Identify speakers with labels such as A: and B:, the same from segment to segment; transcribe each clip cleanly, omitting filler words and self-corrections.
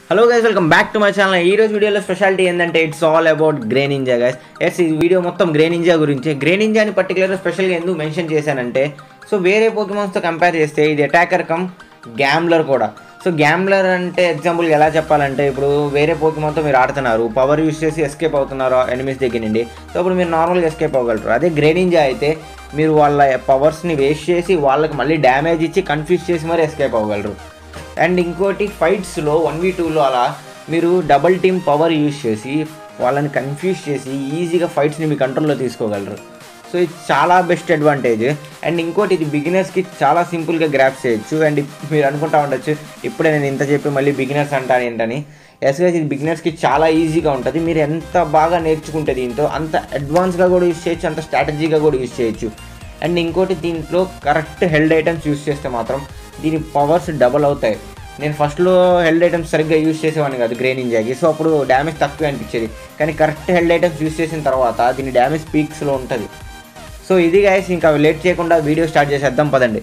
A: Hello guys, welcome back to my channel. ఈ రోజు వీడియోలో స్పెషాలిటీ ఏంటంటే it's all about Greninja guys. Yes, ఈ వీడియో మొత్తం గ్రెనింజా గురించి. గ్రెనింజాని పర్టికులర్గా స్పెషల్గా ఎందుకు మెన్షన్ చేశానంటే, సో వేరే పోకిమాన్స్తో కంపేర్ చేస్తే ఇది అటాకర్ కమ్ గ్యాంబ్లర్ కూడా. సో గ్యాంబ్లర్ అంటే ఎగ్జాంపుల్ ఎలా చెప్పాలంటే, ఇప్పుడు వేరే పోకిమాన్తో మీరు ఆడుతున్నారు, పవర్ యూస్ చేసి ఎస్కేప్ అవుతున్నారు ఎనిమీస్ దగ్గర నుండి. సో ఇప్పుడు మీరు నార్మల్గా ఎస్కేప్ అవ్వగలరు. అదే గ్రెనింజా అయితే మీరు వాళ్ళ పవర్స్ని వేస్ట్ చేసి వాళ్ళకి మళ్ళీ డ్యామేజ్ ఇచ్చి కన్ఫ్యూజ్ చేసి మరీ ఎస్కేప్ అవ్వగలరు. అండ్ ఇంకోటి, ఫైట్స్లో 1v2లో అలా మీరు డబల్ టీమ్ పవర్ యూజ్ చేసి వాళ్ళని కన్ఫ్యూజ్ చేసి ఈజీగా ఫైట్స్ని మీ కంట్రోల్లో తీసుకోగలరు. సో ఇది చాలా బెస్ట్ అడ్వాంటేజ్. అండ్ ఇంకోటి, ఇది బిగినర్స్కి చాలా సింపుల్గా గ్రాప్ చేయొచ్చు. అండ్ మీరు అనుకుంటా ఉండొచ్చు, ఇప్పుడే నేను ఇంత చెప్పి మళ్ళీ బిగినర్స్ అంటాను ఏంటని. ఎస్గా ఇది బిగినర్స్కి చాలా ఈజీగా ఉంటుంది. మీరు ఎంత బాగా నేర్చుకుంటే దీంతో అంత అడ్వాన్స్గా కూడా యూజ్ చేయొచ్చు, అంత స్ట్రాటజీగా కూడా యూజ్ చేయొచ్చు. అండ్ ఇంకోటి, దీంట్లో కరెక్ట్ హెల్డ్ ఐటమ్స్ యూజ్ చేస్తే మాత్రం దీని పవర్స్ డబల్ అవుతాయి. నేను ఫస్ట్లో హెల్డ్ ఐటమ్స్ సరిగ్గా యూజ్ చేసేవాడిని కాదు గ్రెనింజాకి, సో అప్పుడు డ్యామేజ్ తక్కువ అనిపించేది. కానీ కరెక్ట్ హెల్డ్ ఐటమ్స్ యూజ్ చేసిన తర్వాత దీని డ్యామేజ్ పీక్స్లో ఉంటుంది. సో ఇది గైస్, ఇంకా లేట్ చేయకుండా వీడియో స్టార్ట్ చేసేద్దాం పదండి.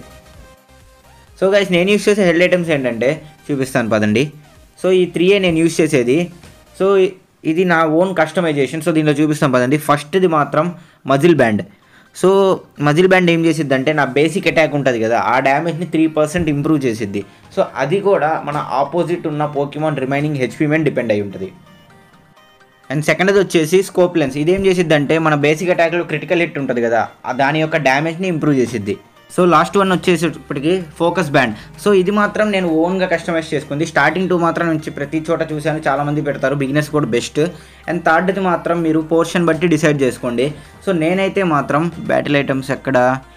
A: సో గైస్, నేను యూజ్ చేసే హెల్డ్ ఐటమ్స్ ఏంటంటే చూపిస్తాను పదండి. సో ఈ 3 నేను యూజ్ చేసేది. సో ఇది నా ఓన్ కస్టమైజేషన్. సో దీనిలో చూపిస్తాను పదండి. ఫస్ట్ది మాత్రం muscle band. So muscle band ఏం చేసిద్దంటే, నా బేసిక్ అటాక్ ఉంటుంది కదా, ఆ డ్యామేజ్ని 3% ఇంప్రూవ్ చేసిద్ది. సో అది కూడా మన ఆపోజిట్ ఉన్న పోకిమాన్ రిమైనింగ్ హెచ్పీ మీద డిపెండ్ అయి ఉంటుంది. అండ్ సెకండ్ది వచ్చేసి స్కోప్ లెన్స్. ఇదేం చేసిద్దంటే, మన బేసిక్ అటాక్లో క్రిటికల్ హిట్ ఉంటుంది కదా, దాని యొక్క డ్యామేజ్ని ఇంప్రూవ్ చేసిద్ది. సో లాస్ట్ వన్ వచ్చేసేటప్పటికి ఫోకస్ బ్యాండ్. సో ఇది మాత్రం నేను ఓన్గా కస్టమైజ్ చేసుకుంది. స్టార్టింగ్ 2 మాత్రం నుంచి ప్రతి చోట చూశాను, చాలామంది పెడతారు, బిగినర్స్ కూడా బెస్ట్. అండ్ థర్డ్ది మాత్రం మీరు పోర్షన్ బట్టి డిసైడ్ చేసుకోండి. సో నేనైతే మాత్రం బ్యాటిల్ ఐటమ్స్ ఎక్కడ,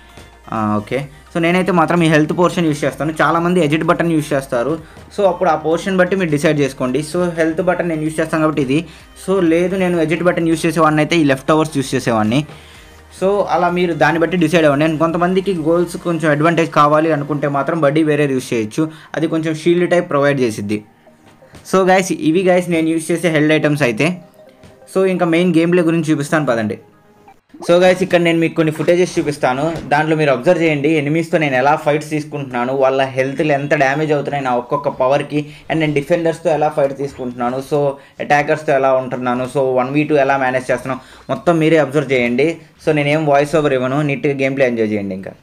A: ఓకే. సో నేనైతే మాత్రం ఈ హెల్త్ పోర్షన్ యూస్ చేస్తాను. చాలామంది ఎజిట్ బటన్ యూస్ చేస్తారు. సో అప్పుడు ఆ పోర్షన్ బట్టి మీరు డిసైడ్ చేసుకోండి. సో హెల్త్ బటన్ నేను యూస్ చేస్తాను కాబట్టి ఇది. సో లేదు, నేను ఎజిట్ బటన్ యూస్ చేసేవాడిని అయితే ఈ లెఫ్ట్ అవర్స్ యూస్ చేసేవాడిని. సో అలా మీరు దాన్ని బట్టి డిసైడ్ అవ్వండి. అండ్ కొంతమందికి గోల్స్ కొంచెం అడ్వాంటేజ్ కావాలి అనుకుంటే మాత్రం బడ్డీ వేరే యూస్ చేయొచ్చు, అది కొంచెం షీల్డ్ టైప్ ప్రొవైడ్ చేసిద్ది. సో గైస్, ఇవి గైస్ నేను యూస్ చేసే హెల్డ్ ఐటమ్స్ అయితే. సో ఇంకా మెయిన్ గేమ్ ప్లే గురించి చూపిస్తాను పదండి. సో గైస్, ఇక్కడ నేను మీకు కొన్ని ఫుటేజెస్ చూపిస్తాను. దాంట్లో మీరు అబ్జర్వ్ చేయండి, ఎనిమీస్తో నేను ఎలా ఫైట్స్ తీసుకుంటున్నాను, వాళ్ళ హెల్త్లు ఎంత డ్యామేజ్ అవుతున్నాయి నా ఒక్కొక్క పవర్కి. అండ్ నేను డిఫెండర్స్తో ఎలా ఫైట్ తీసుకుంటున్నాను, సో అటాకర్స్తో ఎలా ఉంటున్నాను, సో 1v2 ఎలా మేనేజ్ చేస్తున్నాను, మొత్తం మీరే అబ్జర్వ్ చేయండి. సో నేనేం వాయిస్ ఓవర్ ఇవ్వను, నీట్గా గేమ్ ప్లే ఎంజాయ్ చేయండి. ఇంకా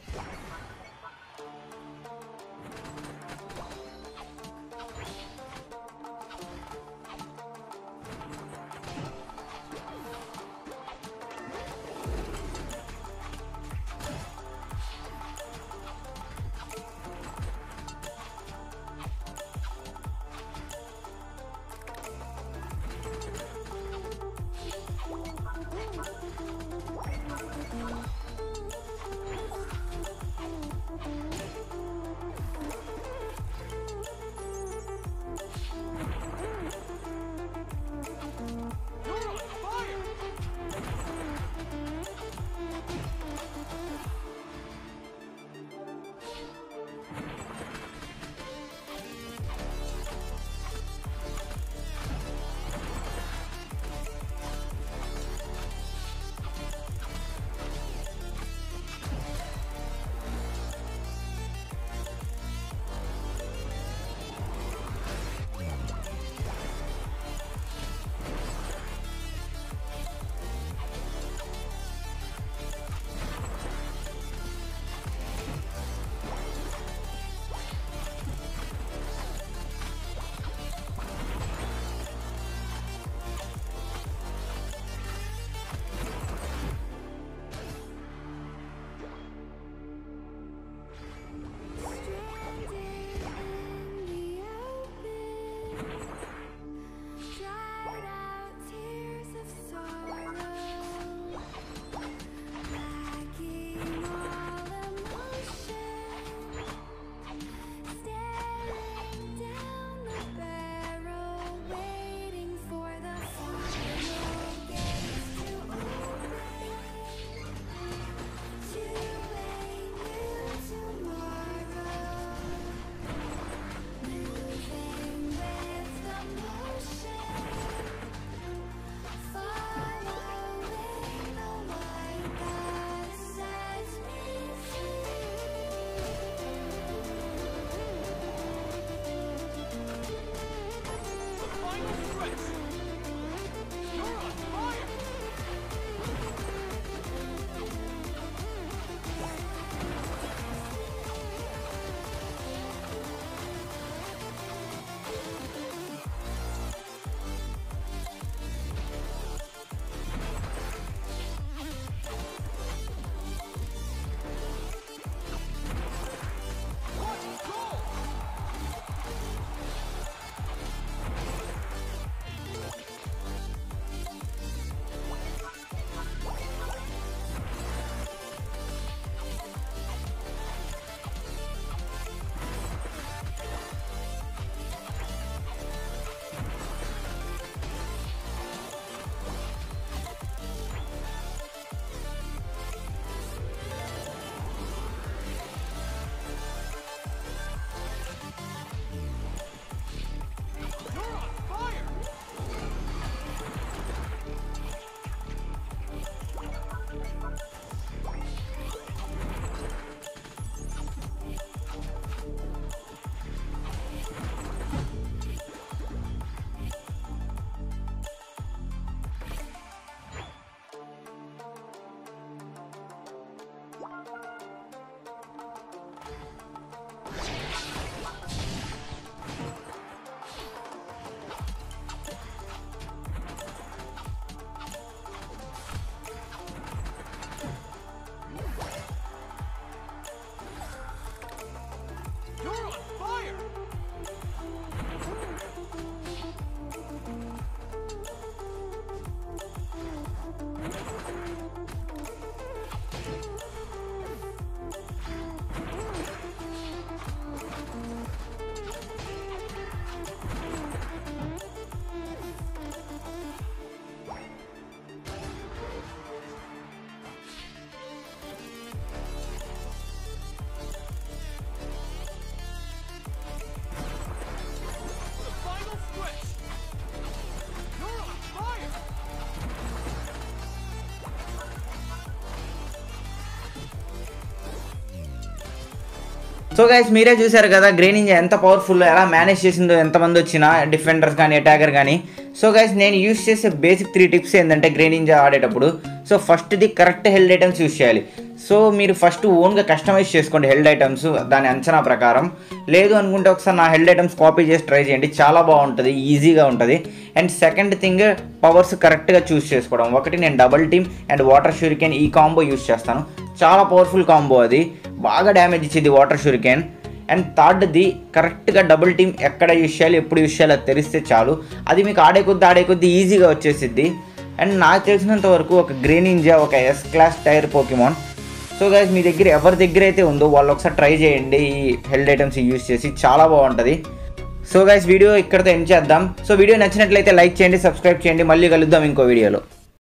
A: సో గైస్ మీరే చూసారు కదా గ్రేనింజా ఎంత పవర్ఫుల్, ఎలా మేనేజ్ చేసిందో, ఎంతమంది వచ్చినా డిఫెండర్స్ కానీ అటాకర్ కానీ. సో గైస్ నేను యూస్ చేసే బేసిక్ 3 టిప్స్ ఏంటంటే గ్రేనింజా ఆడేటప్పుడు, సో ఫస్ట్ది కరెక్ట్ హెల్డ్ ఐటమ్స్ యూస్ చేయాలి. సో మీరు ఫస్ట్ ఓన్గా కస్టమైజ్ చేసుకోండి హెల్డ్ ఐటమ్స్ దాని అంచనా ప్రకారం. లేదు అనుకుంటే ఒకసారి నా హెల్డ్ ఐటమ్స్ కాపీ చేసి ట్రై చేయండి, చాలా బాగుంటుంది, ఈజీగా ఉంటుంది. అండ్ సెకండ్ థింగ్ పవర్స్ కరెక్ట్గా చూస్ చేసుకోవడం. ఒకటి నేను double team and water shuriken ఈ కాంబో యూస్ చేస్తాను, చాలా పవర్ఫుల్ కాంబో, అది బాగా డ్యామేజ్ ఇచ్చింది వాటర్ షూరికెన్. అండ్ థర్డ్ది కరెక్ట్గా డబుల్ టీమ్ ఎక్కడ యూస్ చేయాలి, ఎప్పుడు యూస్ చేయాలి అది తెలిస్తే చాలు, అది మీకు ఆడే కొద్దీ ఈజీగా వచ్చేసిద్ది. అండ్ నాకు తెలిసినంత వరకు ఒక గ్రేనింజా ఒక S class tier Pokemon. So guys మీ దగ్గర ఎవరి దగ్గర అయితే ఉందో వాళ్ళు ఒకసారి ట్రై చేయండి ఈ హెల్డ్ ఐటమ్స్ యూస్ చేసి, చాలా బాగుంటుంది. సో గైస్ వీడియో ఇక్కడితో ఎండ్ చేద్దాం. సో వీడియో నచ్చినట్లయితే లైక్ చేయండి, సబ్స్క్రైబ్ చేయండి, మళ్ళీ కలుద్దాం ఇంకో వీడియోలో.